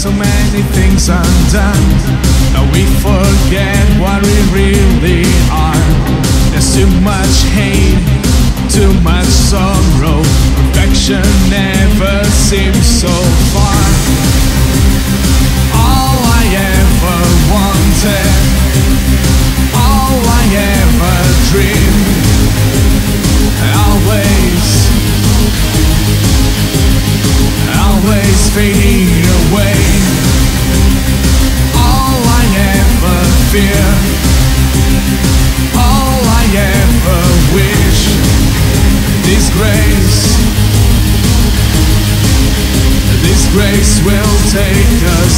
so many things undone. Now we forget what we really are. There's too much hate, too much sorrow. Perfection never seems so far. All I ever wanted, all I ever dreamed, always fading away. All I ever fear, all I ever wish, disgrace will take us